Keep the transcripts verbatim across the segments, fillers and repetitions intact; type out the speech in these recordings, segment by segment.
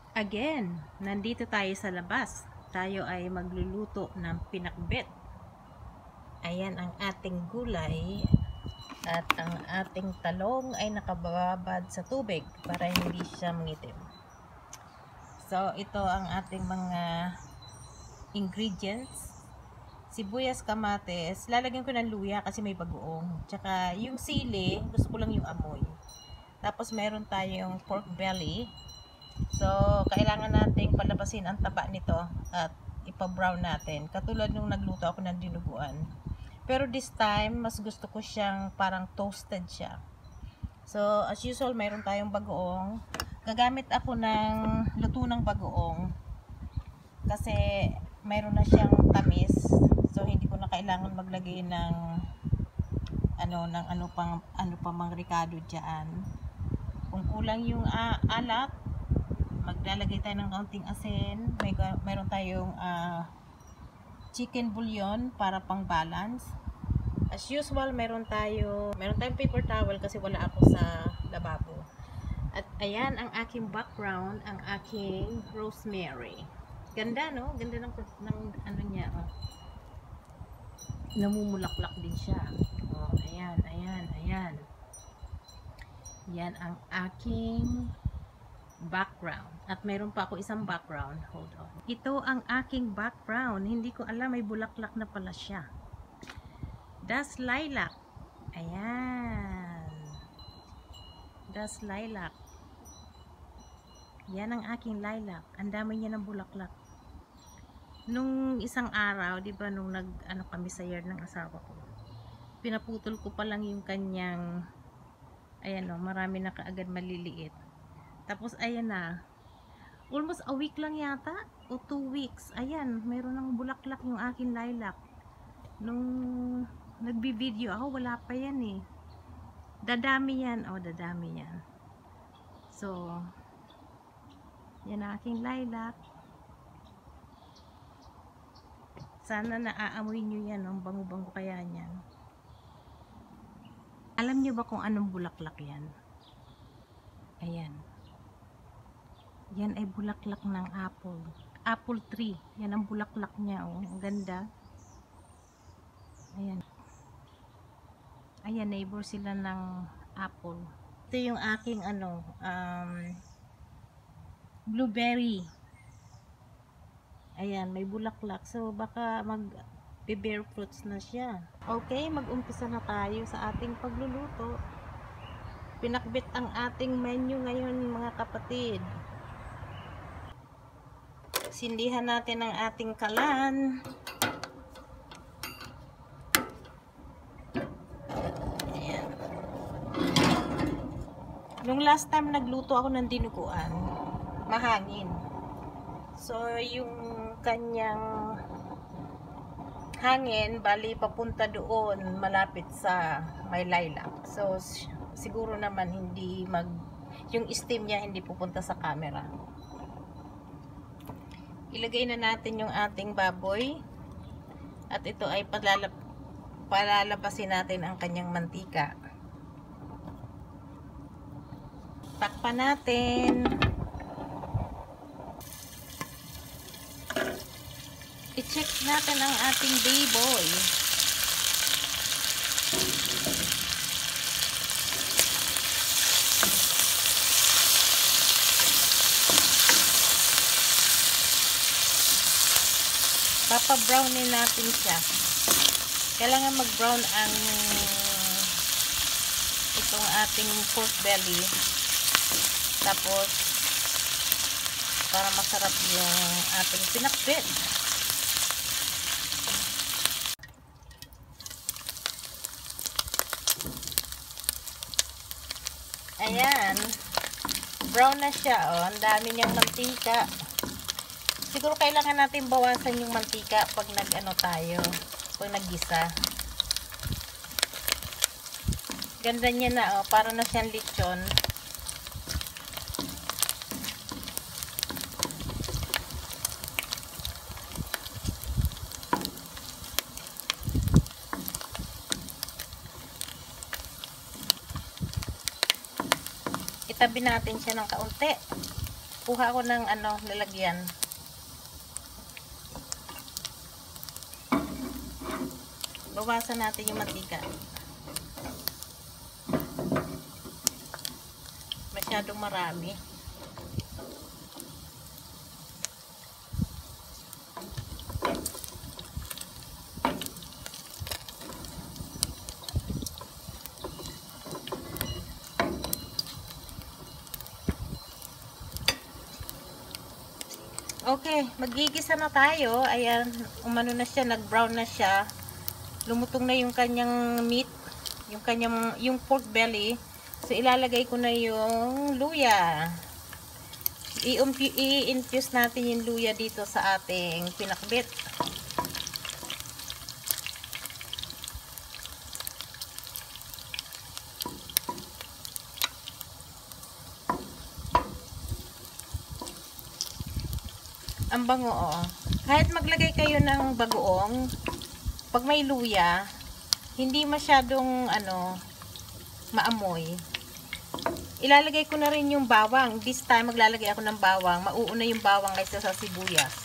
Again, nandito tayo sa labas. Tayo ay magluluto ng pinakbet. Ayan ang ating gulay at ang ating talong ay nakababad sa tubig para hindi siya mangitim. So, ito ang ating mga ingredients. Sibuyas, kamates. Lalagyan ko ng luya kasi may bagoong. Tsaka yung sili, gusto ko lang yung amoy. Tapos meron tayong pork belly. So, kailangan nating palabasin ang taba nito at ipa-brown natin. Katulad nung nagluto ako ng dinuguan. Pero this time, mas gusto ko siyang parang toasted siya. So, as usual, mayroon tayong bagoong. Gagamit ako ng luto ng bagoong kasi mayroon na siyang tamis. So, hindi ko na kailangan maglagay ng ano, ng ano pang, ano pang mga ricado diyan. Kung kulang yung uh, alat, maglalagay tayo ng kaunting asin. May mayroon tayong uh, chicken bouillon para pang balance. As usual, meron tayo meron tayong paper towel kasi wala ako sa lababo. At ayan ang aking background, ang aking rosemary. Ganda, no? Ganda ng, ng ano niya, oh. Namumulaklak din siya. Oh, ayan, ayan, ayan. Yan ang aking background. At mayroon pa ako isang background. Hold on. Ito ang aking background. Hindi ko alam, may bulaklak na pala siya. Das lilac. Ayan. Das lilac. Yan ang aking lilac. Ang dami niya ng bulaklak. Nung isang araw, di ba, nung nag, ano kami sa yard ng asawa ko, pinaputol ko pa lang yung kanyang, ayan o, marami na kaagad maliliit. Tapos, ayan na. Almost a week lang yata. O two weeks. Ayan, mayroon ng bulaklak yung aking lilac. Nung nagbi-video ako, wala pa yan eh. Dadami yan. O, dadami yan. So, yan ang aking lilac. Sana naaamoy nyo yan. Ang bango-bango kaya yan. Alam nyo ba kung anong bulaklak yan? Ayan. Yan ay bulaklak ng apple. Apple tree. Yan ang bulaklak niya. Oh. Ang ganda. Ayan. Ayan, neighbor sila ng apple. Ito yung aking ano, um, blueberry. Ayan, may bulaklak. So, baka mag-bear fruits na siya. Okay, mag-umpisa na tayo sa ating pagluluto. Pinakbit ang ating menu ngayon, mga kapatid. Sindihan natin ang ating kalan. Ayan. Nung last time nagluto ako ng dinuguan, mahangin. So, yung kanyang hangin, bali papunta doon, malapit sa may lilac. So, siguro naman hindi mag, yung steam niya hindi pupunta sa camera. Ilagay na natin yung ating baboy. At ito ay palalap, palalabasin natin ang kanyang mantika. Takpan natin. I-check natin ang ating baboy. Papa-brownin natin siya. Kailangan mag-brown ang itong ating pork belly. Tapos, para masarap yung ating pinakbet. Ayan. Brown na siya, oh. Ang dami niyang mantika. Siguro kailangan natin bawasan yung mantika pag nag-ano tayo, pag naggisa. Ganda niya na, oh. Para na siyang lechon. Itabi natin siya ng kaunti. kuha ako ng ano, lalagyan. Bawasan natin yung mantika. Masyadong marami. Okay, magigisa na tayo. Ayan, umano na siya, nag-brown na siya. Lumutong na yung kanyang meat, yung kanyang, yung pork belly. So, ilalagay ko na yung luya. I-infuse natin yung luya dito sa ating pinakbit. Ang bango, oh. Kahit maglagay kayo ng bagoong, pag may luya, hindi masyadong, ano, maamoy. Ilalagay ko na rin yung bawang. This time, maglalagay ako ng bawang. Mauuna yung bawang kaysa sa sibuyas.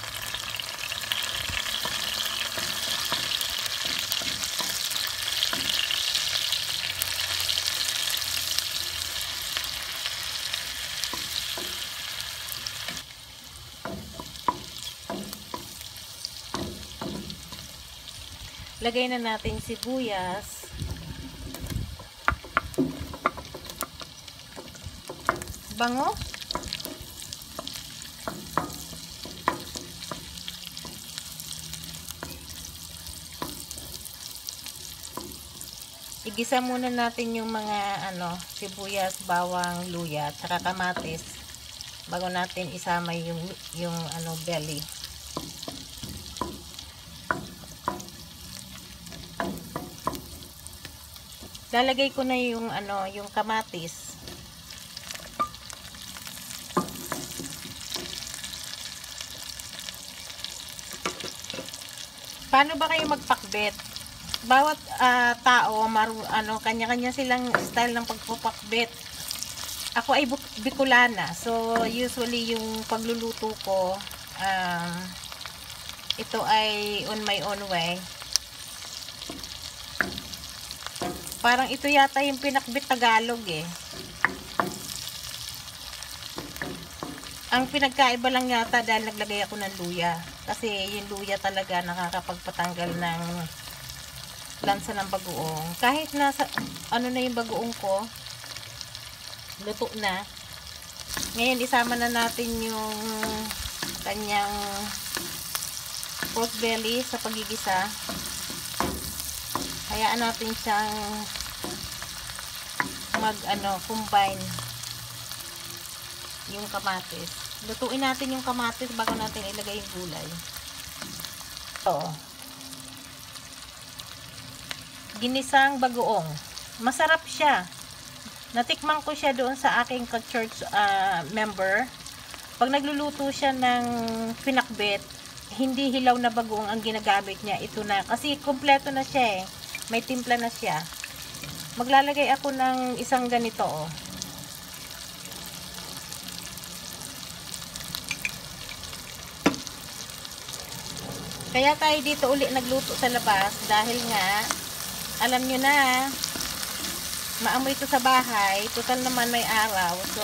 Lagay na natin sibuyas. Bango. Igisa muna natin yung mga ano, sibuyas, bawang, luya, at saka kamatis bago natin isama yung yung ano belly. Lalagay ko na yung ano, yung kamatis. Paano ba kayo magpakbet? Bawat uh, tao, maru, ano, kanya-kanya silang style ng pagpapakbet. Ako ay Bicolana. So, usually yung pagluluto ko, um, ito ay on my own way. Parang ito yata yung pinakbit Tagalog eh. Ang pinagkaiba lang yata dahil naglagay ako ng luya. Kasi yung luya talaga nakakapagpatanggal ng lansa ng bagoong. Kahit nasa ano na yung bagoong ko, luto na. Ngayon isama na natin yung kanyang pork belly sa pagigisa. Hayaan natin siyang mag ano, combine yung kamatis. Lutuin natin yung kamatis bago natin ilagay yung gulay. Ito. Ginisang bagoong. Masarap siya. Natikman ko siya doon sa aking ka-church uh, member. Pag nagluluto siya ng pinakbet, hindi hilaw na bagoong ang ginagamit niya. Ito na. Kasi kompleto na siya eh. May timpla na siya. Maglalagay ako ng isang ganito, oh. Kaya tayo dito uli nagluto sa labas dahil nga, alam nyo na, maamoy ito sa bahay. Total naman may araw. So,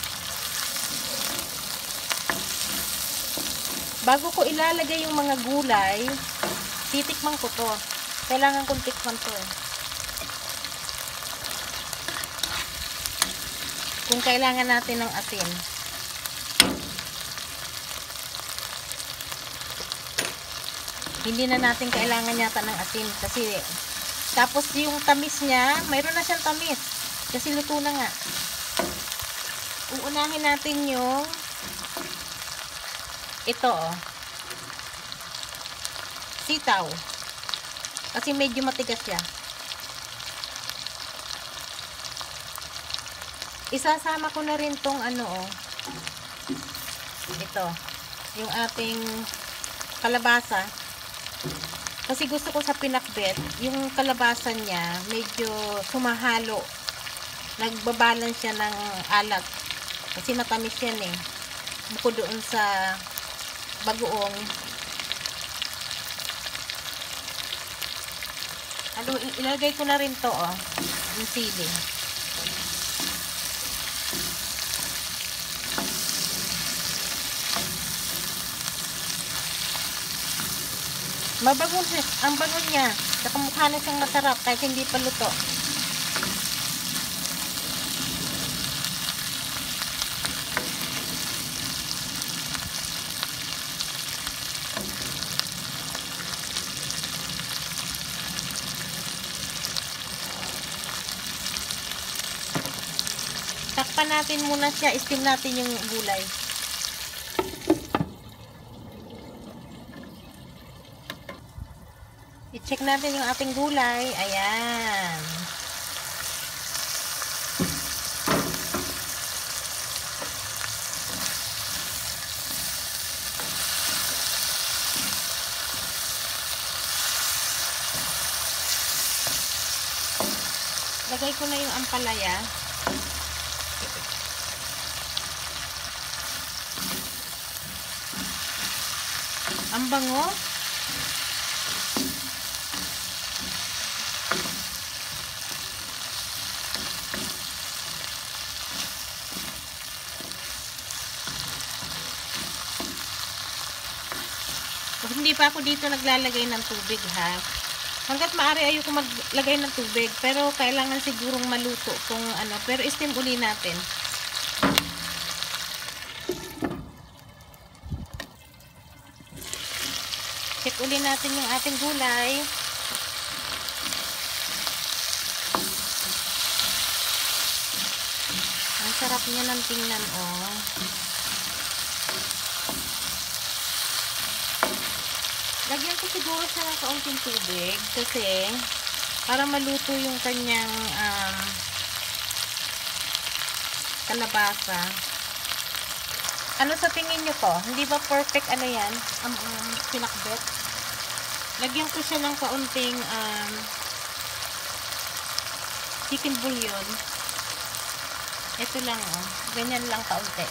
bago ko ilalagay yung mga gulay, titikman ko to. Kailangan kong tikman to eh. Kung kailangan natin ng asin. Hindi na natin kailangan yata ng asin. Kasi, tapos yung tamis niya, mayroon na siyang tamis. Kasi luto na nga. Uunahin natin yung ito oh. Sitaw. Kasi medyo matigas siya. Isasama ko na rin tong ano oh. Ito. Yung ating kalabasa. Kasi gusto ko sa pinakbet, yung kalabasan niya medyo sumahalo. Nagbabalance siya ng alat. Kasi matamis yan eh. bukod doon sa bagoong. Ano, ilagay ko na rin to, oh, yung sili. Mabango siya, ang bango niya. Saka mukha na siyang masarap kahit hindi pa luto. Takpan natin muna siya, steam natin yung gulay. I-check natin yung ating gulay. Ayan. Lagay ko na yung ampalaya. Ang bango. Hindi pa ako dito naglalagay ng tubig, ha. Hanggat maaari ayoko maglagay ng tubig, pero kailangan sigurong maluto kung ano, pero steam uli natin. Check uli natin yung ating gulay. Ang sarap niya ng tingnan, oh. Lagyan ko siguro siya ng kaunting tubig kasi para maluto yung kanyang um, kalabasa. Ano sa tingin nyo to? Hindi ba perfect ano yan? Um, um, pinakbet? Lagyan ko siya ng kaunting um, chicken bouillon. Ito lang, oh. Ganyan lang kaunti.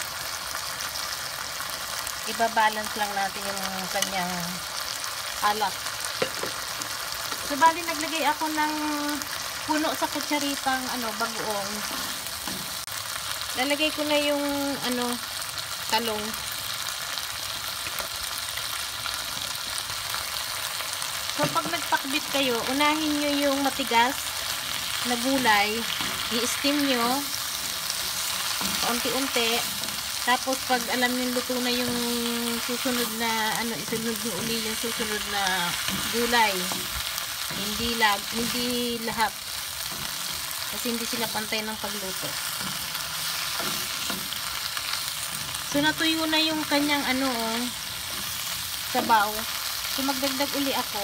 Ibabalance lang natin yung kanyang alak. So, bali naglagay ako ng puno sa kutsaritang ano, bagoong. Lalagay ko na yung ano, talong. So, pag nagpakbit kayo, unahin nyo yung matigas na gulay. I-steam nyo unti-unti. Tapos pag alam niyo luto na yung susunod na ano, isunod niyo uli yung susunod na gulay. Hindi lag, hindi lahat. Kasi hindi sila pantay ng pagluto. So natuyo na yung kanyang ano, oh, sabaw. So magdagdag uli ako.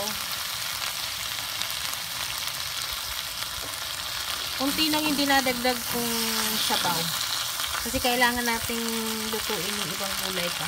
Unti lang yung dinadagdag kong sabaw. Kasi kailangan nating lutuin yung ibang gulay pa.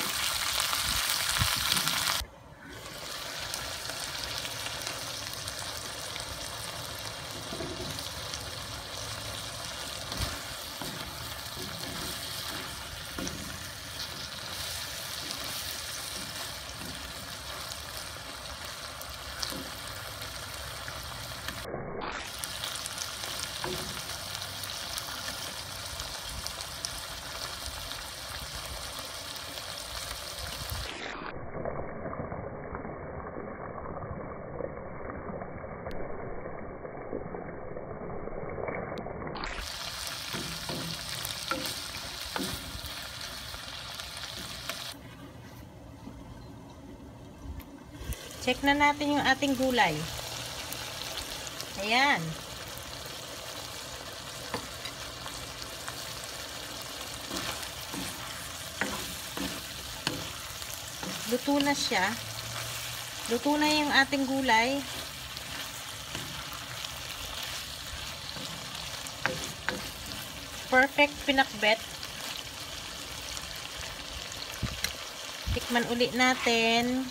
Check na natin yung ating gulay. Ayan. Luto na siya. Luto na yung ating gulay. Perfect pinakbet. Tikman ulit natin.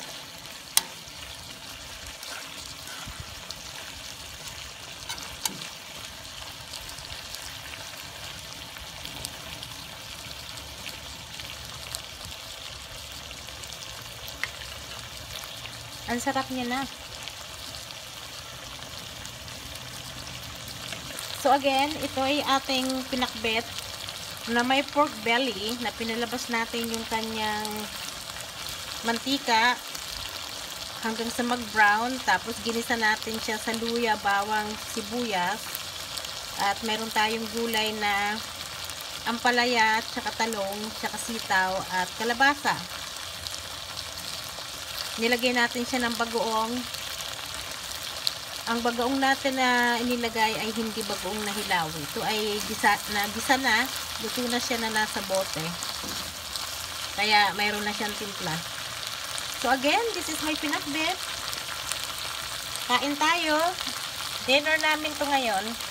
Ang sarap niya na. So again, ito ay ating pinakbet na may pork belly na pinalabas natin yung kanyang mantika hanggang sa mag-brown. Tapos ginisa natin siya sa luya, bawang, sibuyas. At meron tayong gulay na ampalaya, tsaka talong, tsaka sitaw at kalabasa. Nilagay natin siya ng bagoong. Ang bagoong natin na inilagay ay hindi bagoong na hilaw. Ito ay gisa na, gisa na. Luto na siya na nasa bote. Kaya mayroon na siyang timpla. So again, this is my pinakbet. Kain tayo. Dinner namin to ngayon.